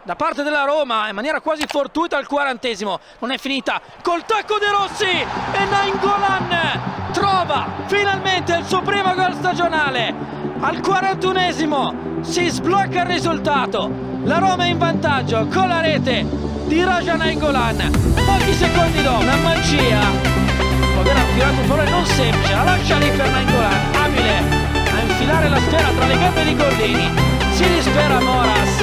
da parte della Roma in maniera quasi fortuita al 40esimo. Non è finita col tacco De Rossi e Nainggolan trova finalmente il suo primo gol stagionale. Al 41esimo si sblocca il risultato, la Roma è in vantaggio con la rete di Raja Nainggolan. Pochi secondi dopo una magia, può aver attirato un pallone non semplice, la lascia lì per Nainggolan, abile a infilare la sfera tra le gambe di Gollini. Si dispera Moras.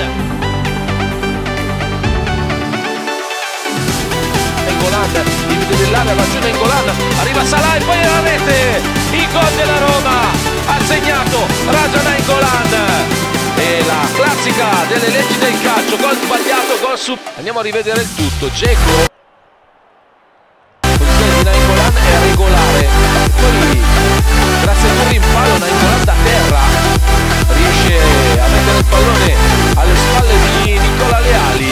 Nainggolan, limite dell'area, va giù Nainggolan, arriva Salah e poi la rete, il gol della Roma, ha segnato Raja Nainggolan. E la classica delle leggi del calcio, gol sbagliato, gol su... Andiamo a rivedere il tutto. Dzeko, posizione di Nainggolan è regolare, poi grazie a un rimpallo Nainggolan da terra riesce a mettere il pallone alle spalle di Nicola Leali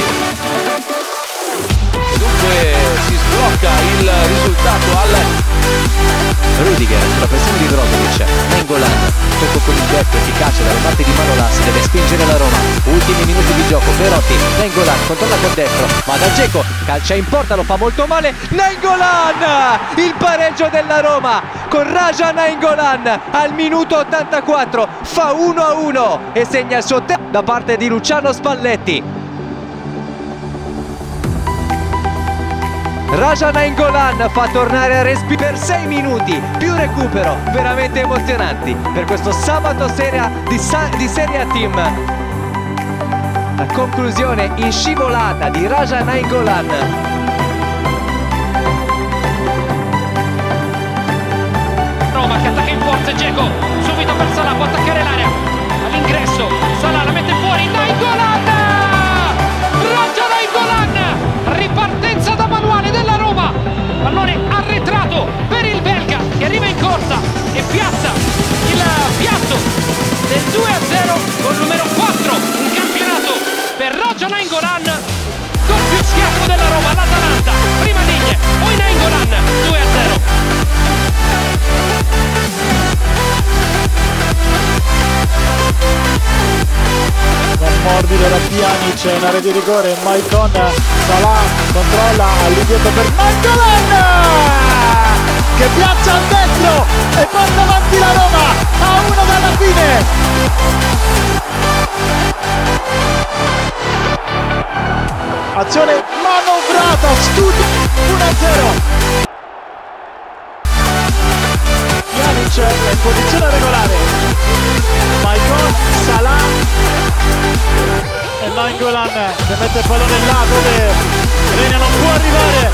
e dunque si sblocca il risultato al Rudiger sulla pressione di Brozovic. Nainggolan, tocco con il petto efficace dalle parti di Manolas, deve spingere la Roma, ultimi minuti di gioco. Belotti, Nainggolan controlla con destro, ma da Dzeko, calcia in porta, lo fa molto male. Nainggolan, il pareggio della Roma con Raja Nainggolan al minuto 84, fa 1-1 e segna il suo da parte di Luciano Spalletti. Raja Nainggolan fa tornare a respiro per 6 minuti, più recupero, veramente emozionanti per questo sabato di Serie A Team. La conclusione in scivolata di Raja Nainggolan. Roma che attacca in forza, Dzeko subito per Salah, può attaccare l'area all'ingresso, Salah la mette fuori, Nainggolan! Raja Nainggolan! Ripartenza da manuale della Roma, pallone arretrato per il belga che arriva in corsa e piazza il piatto del 2-0 col numero 4 in campionato per Raja Nainggolan. Doppio schiaffo della Roma all'Atalanta, prima Digne, poi Nainggolan, 2-0. Morbido da Pjanic, una rete di rigore, Maicon, Salah controlla all'indietro per Nainggolan che piazza al destro e porta avanti la Roma a 1 dalla fine. Azione manovrata, studio 1-0. Pjanic è in posizione regolare, Maicon, Salah e Nainggolan che mette il pallone là dove Renia non può arrivare.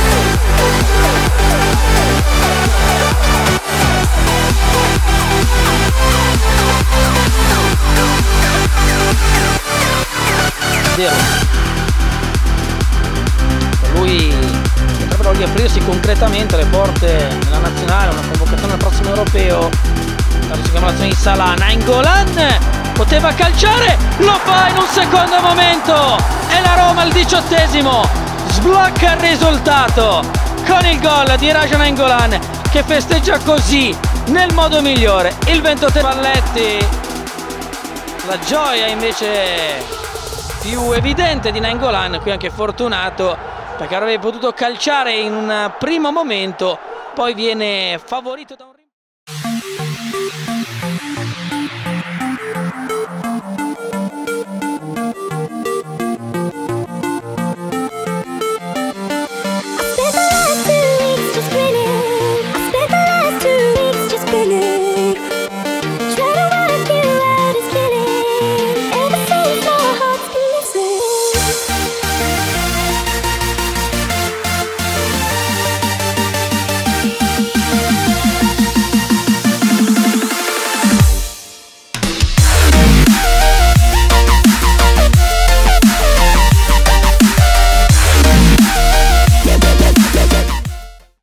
Lui potrebbero riaprirsi concretamente le porte nella nazionale, una convocazione al prossimo europeo. La segnalazione di Salah, Nainggolan poteva calciare, lo fa in un secondo momento e la Roma al 18esimo sblocca il risultato con il gol di Raja Nainggolan che festeggia così nel modo migliore il 28esimo. Spalletti, la gioia invece più evidente di Nainggolan, qui anche fortunato perché avrebbe potuto calciare in un primo momento, poi viene favorito da un